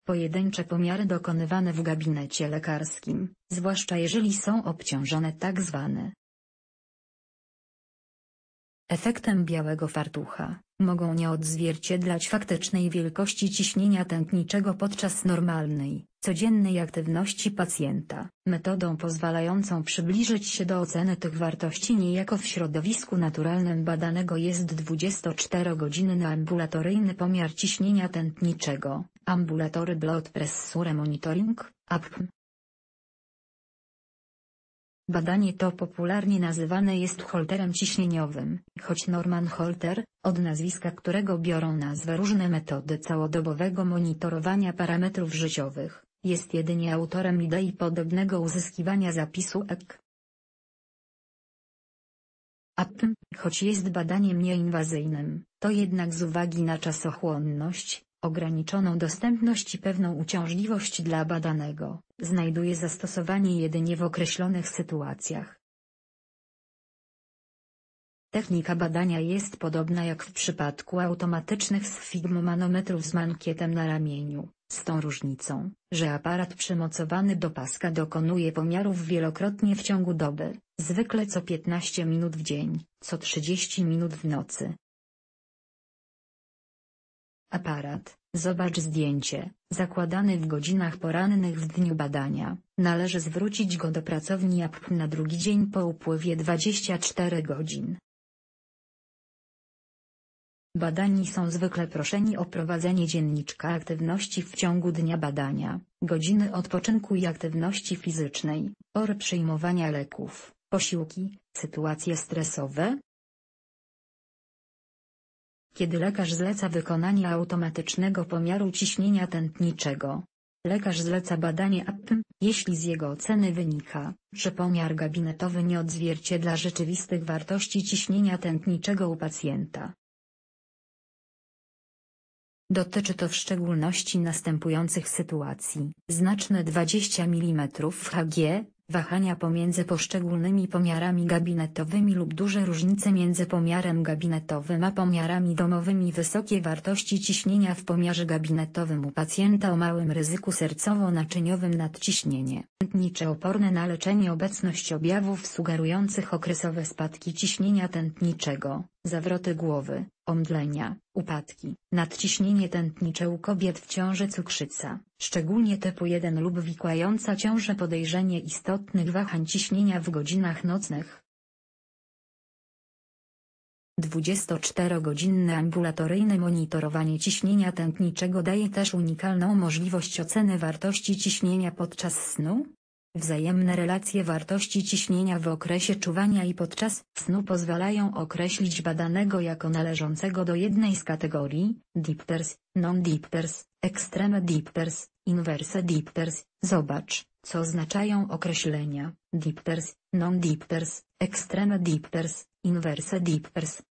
Pojedyncze pomiary dokonywane w gabinecie lekarskim, zwłaszcza jeżeli są obciążone tzw. efektem białego fartucha, mogą nie odzwierciedlać faktycznej wielkości ciśnienia tętniczego podczas normalnej, codziennej aktywności pacjenta. Metodą pozwalającą przybliżyć się do oceny tych wartości niejako w środowisku naturalnym badanego jest 24-godzinny ambulatoryjny pomiar ciśnienia tętniczego, Ambulatory Blood Pressure Monitoring, ABP. Badanie to popularnie nazywane jest holterem ciśnieniowym, choć Norman Holter, od nazwiska którego biorą nazwę różne metody całodobowego monitorowania parametrów życiowych, jest jedynie autorem idei podobnego uzyskiwania zapisu EK. ABP, choć jest badaniem nieinwazyjnym, to jednak z uwagi na czasochłonność, ograniczoną dostępność i pewną uciążliwość dla badanego, znajduje zastosowanie jedynie w określonych sytuacjach. Technika badania jest podobna jak w przypadku automatycznych sfigmomanometrów z mankietem na ramieniu, z tą różnicą, że aparat przymocowany do paska dokonuje pomiarów wielokrotnie w ciągu doby, zwykle co 15 minut w dzień, co 30 minut w nocy. Aparat, zobacz zdjęcie, zakładany w godzinach porannych w dniu badania, należy zwrócić go do pracowni ABP na drugi dzień po upływie 24 godzin. Badani są zwykle proszeni o prowadzenie dzienniczka aktywności w ciągu dnia badania, godziny odpoczynku i aktywności fizycznej, pory przyjmowania leków, posiłki, sytuacje stresowe. Kiedy lekarz zleca wykonanie automatycznego pomiaru ciśnienia tętniczego, lekarz zleca badanie ABP, jeśli z jego oceny wynika, że pomiar gabinetowy nie odzwierciedla rzeczywistych wartości ciśnienia tętniczego u pacjenta. Dotyczy to w szczególności następujących sytuacji: znaczne 20 mm Hg, wahania pomiędzy poszczególnymi pomiarami gabinetowymi lub duże różnice między pomiarem gabinetowym a pomiarami domowymi, wysokie wartości ciśnienia w pomiarze gabinetowym u pacjenta o małym ryzyku sercowo-naczyniowym, nadciśnienie tętnicze oporne na leczenie, obecność objawów sugerujących okresowe spadki ciśnienia tętniczego, zawroty głowy, omdlenia, upadki, nadciśnienie tętnicze u kobiet w ciąży, cukrzyca, szczególnie typu 1 lub wikłająca ciążę, podejrzenie istotnych wahań ciśnienia w godzinach nocnych. 24-godzinne ambulatoryjne monitorowanie ciśnienia tętniczego daje też unikalną możliwość oceny wartości ciśnienia podczas snu. Wzajemne relacje wartości ciśnienia w okresie czuwania i podczas snu pozwalają określić badanego jako należącego do jednej z kategorii: dippers, non-dippers, extreme dippers, inverse dippers. Zobacz, co oznaczają określenia: dippers, non-dippers, extreme dippers, inverse dippers.